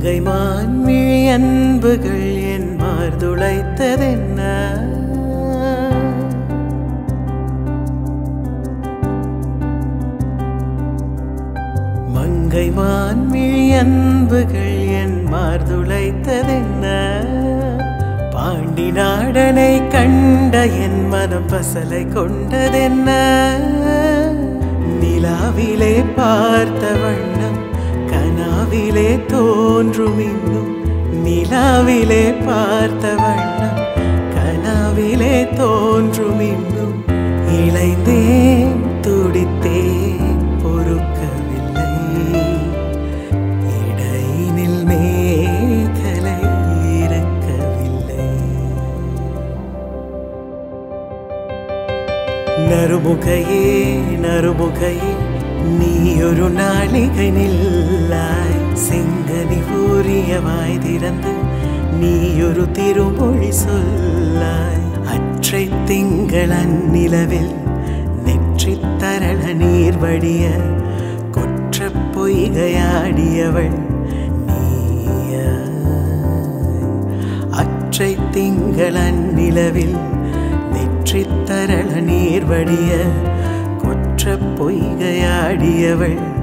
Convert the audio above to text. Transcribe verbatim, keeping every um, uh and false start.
மங்கை மான்மிழி அன்புகள் என் மார்துளைத்ததென்ன மங்கை மான்மிழி அன்புகள் என் மார்துளைத்ததென்ன பாண்டி நாடனை கண்ட என் மனம் பசலை கொண்டதென்ன நிலாவிலே பார்த்த வண்ணம் கனாவிலே தோன்றும் இன்னும் நிலாவிலே பார்த்த வண்ணம் கனாவிலே தோன்றும் இன்னும் இளைந்தேன் துடித்தேன் பொறுக்கவில்லை இடையினில் மேகலை இருக்கவில்லை நறுமுகையே நறுமுகையே நீ ஒரு நாளிகை நில்லாய் செங்கனி ஊறியவாய் திறந்து நீ ஒரு திருமொழி சொல்லாய் அற்றை திங்கள் அந்நிலவில் நெற்றி தரள நீர் வடிய கொற்ற பொய்கையாடியவள் நீயா அற்றை திங்கள் அந்நிலவில் நெற்றி தரள நீர் வடிய கொற்ற பொய்கையாடியவள்